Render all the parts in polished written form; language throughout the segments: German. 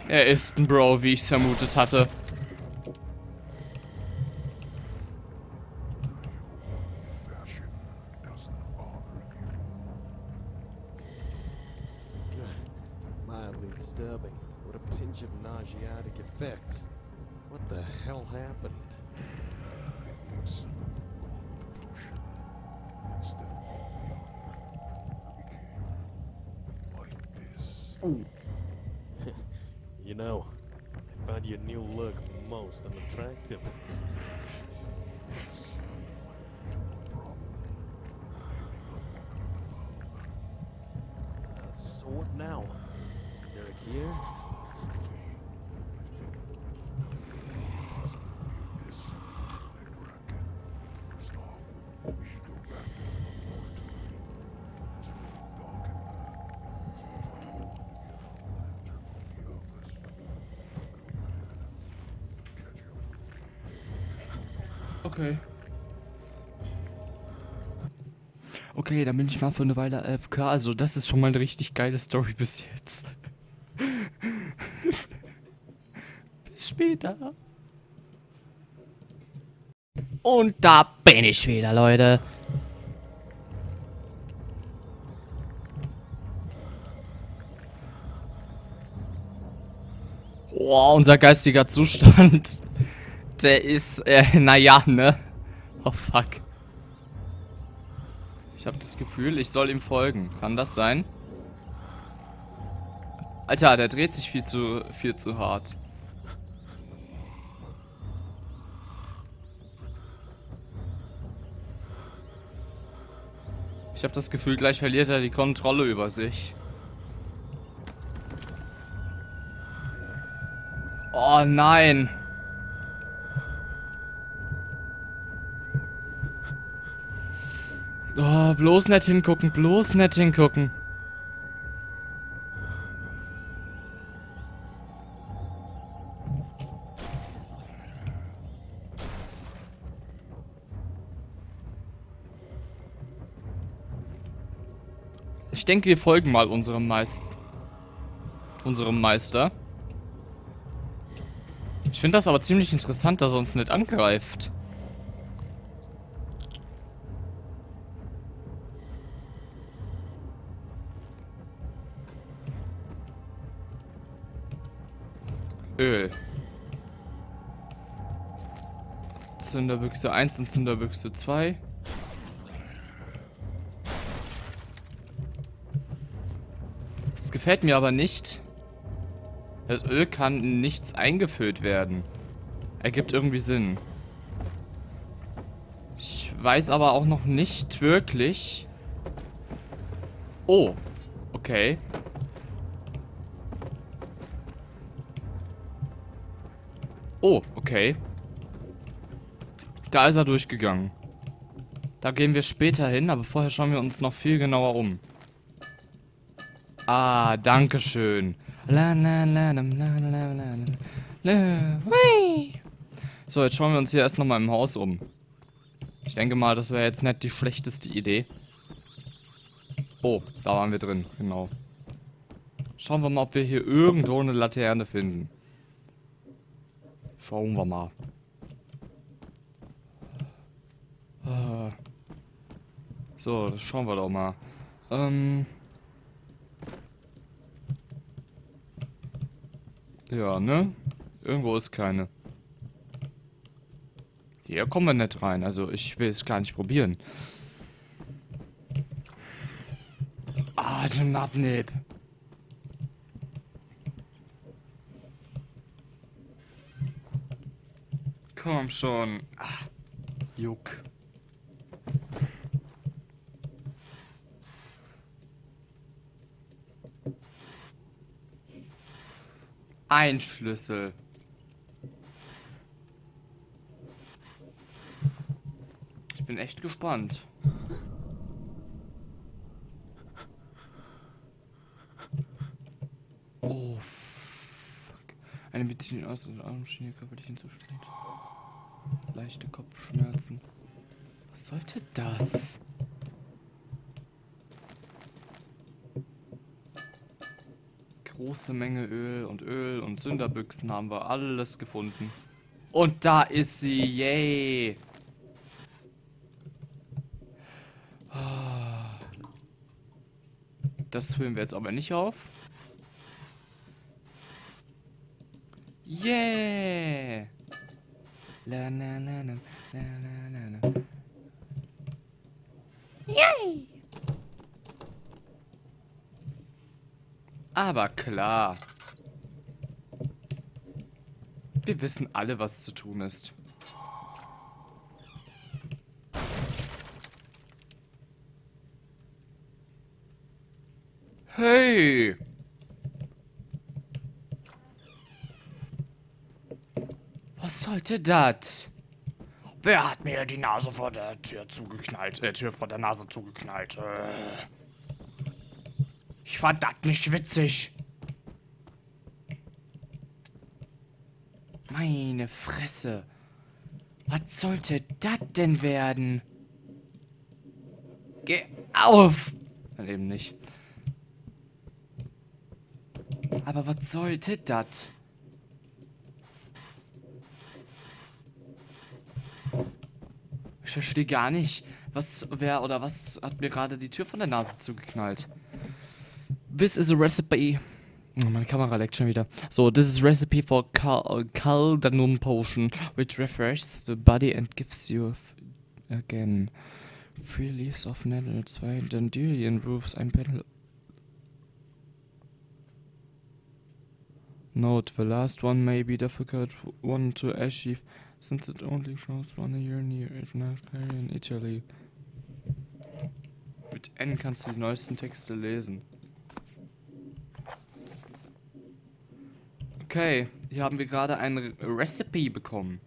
Er ist ein Bro, wie ich es vermutet hatte. Mildly disturbing, with a pinch of nauseatic effects. What the hell happened? You know, I found your new look most unattractive. So what now? Derek here? Okay. Okay, dann bin ich mal für eine Weile AFK. Also das ist schon mal eine richtig geile Story bis jetzt. Bis später. Und da bin ich wieder, Leute. Boah, unser geistiger Zustand. Der ist, naja, ne? Oh, fuck. Ich habe das Gefühl, ich soll ihm folgen. Kann das sein? Alter, der dreht sich viel zu hart. Ich habe das Gefühl, gleich verliert er die Kontrolle über sich. Oh nein. Oh, bloß nicht hingucken, bloß nicht hingucken. Ich denke, wir folgen mal unserem Meister. Ich finde das aber ziemlich interessant, dass er uns nicht angreift. Öl. Zünderbüchse 1 und Zünderbüchse 2. Das gefällt mir aber nicht. Das Öl kann in nichts eingefüllt werden. Ergibt irgendwie Sinn. Ich weiß aber auch noch nicht wirklich. Oh, okay. Oh, okay. Da ist er durchgegangen. Da gehen wir später hin, aber vorher schauen wir uns noch viel genauer um. Ah, danke schön. So, jetzt schauen wir uns hier erst nochmal im Haus um. Ich denke mal, das wäre jetzt nicht die schlechteste Idee. Oh, da waren wir drin, genau. Schauen wir mal, ob wir hier irgendwo eine Laterne finden. Schauen wir mal. So, das schauen wir doch mal. Ja, ne? Irgendwo ist keine. Hier kommen wir nicht rein. Also, ich will es gar nicht probieren. Ah, Abneb. Komm schon. Ach, Juck. Ein Schlüssel. Ich bin echt gespannt. Oh, fuck. Eine Medizin aus der Armschiene körperlichen Zustand. Leichte Kopfschmerzen. Was sollte das? große Menge Öl und Sünderbüchsen haben wir alles gefunden. Und da ist sie, yay! Das füllen wir jetzt aber nicht auf. Yeah! La, na, na, na, na, na, na. Yay! Aber klar. Wir wissen alle, was zu tun ist. Hey! Was sollte das? Wer hat mir die Nase vor der Tür zugeknallt? Tür vor der Nase zugeknallt. Ich fand das nicht witzig. Meine Fresse. Was sollte das denn werden? Geh auf! Dann eben nicht. Aber was sollte das? Ich verstehe gar nicht, was hat mir gerade die Tür von der Nase zugeknallt. This is a recipe. Oh, meine Kamera leckt schon wieder. So, this is a recipe for Caldanum potion, which refreshes the body and gives you again 3 leaves of nettle, 2 dandelion roots, ein petal. Note: the last one may be difficult one to achieve, since it only grows 1 year near in Italy. Mit N kannst du die neuesten Texte lesen. Okay, hier haben wir gerade ein Recipe bekommen.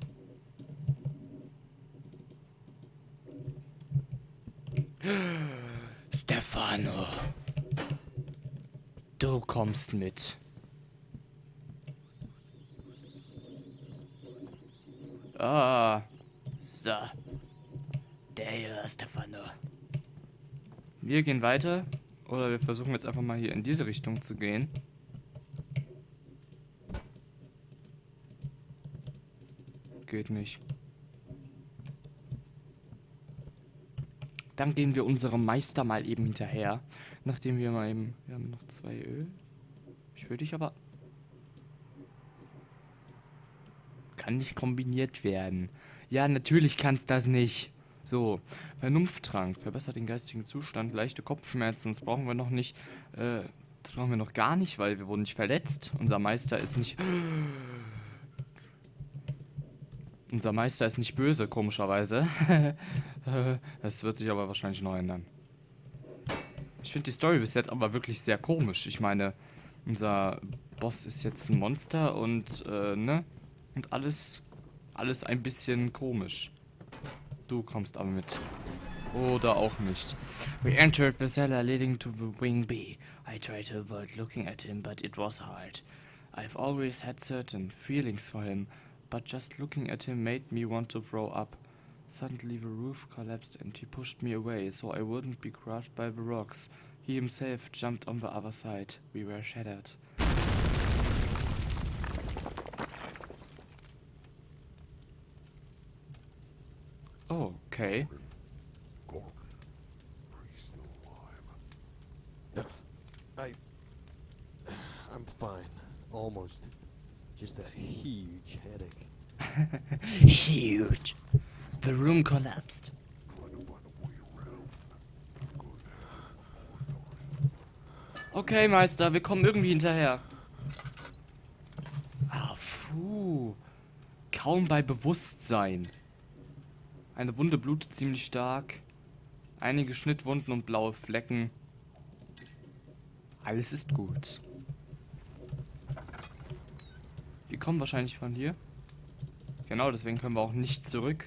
Stefano, du kommst mit. Ah, so. Der hier, Stefano. Wir gehen weiter. Oder wir versuchen jetzt einfach mal hier in diese Richtung zu gehen. Geht nicht. Dann gehen wir unserem Meister mal eben hinterher. Nachdem wir mal eben... Wir haben noch 2 Öl. Ich würde dich aber... Kann nicht kombiniert werden. Ja, natürlich kann's das nicht. So, Vernunfttrank. Verbessert den geistigen Zustand. Leichte Kopfschmerzen. Das brauchen wir noch nicht. Das brauchen wir noch gar nicht, weil wir wurden nicht verletzt. Unser Meister ist nicht... Unser Meister ist nicht böse, komischerweise. Das wird sich aber wahrscheinlich noch ändern. Ich finde die Story bis jetzt aber wirklich sehr komisch. Ich meine, unser Boss ist jetzt ein Monster und, ne? Und alles ein bisschen komisch. Du kommst aber mit. Oder auch nicht. We entered the cellar leading to the wing B. I tried to avoid looking at him, but it was hard. I've always had certain feelings for him. But just looking at him made me want to throw up. Suddenly the roof collapsed and he pushed me away so I wouldn't be crushed by the rocks. He himself jumped on the other side. We were shattered. Oh, okay. I'm fine. Almost. Just a huge headache. Huge. The room collapsed. Okay, Meister, wir kommen irgendwie hinterher. Ah, puh. Kaum bei Bewusstsein. Eine Wunde blutet ziemlich stark. Einige Schnittwunden und blaue Flecken. Alles ist gut. Wir kommen wahrscheinlich von hier. Genau, deswegen können wir auch nicht zurück.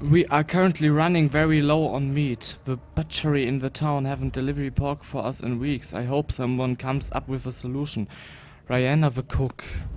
We are currently running very low on meat. The butchery in the town haven't delivered pork for us in weeks. I hope someone comes up with a solution. Rihanna the cook.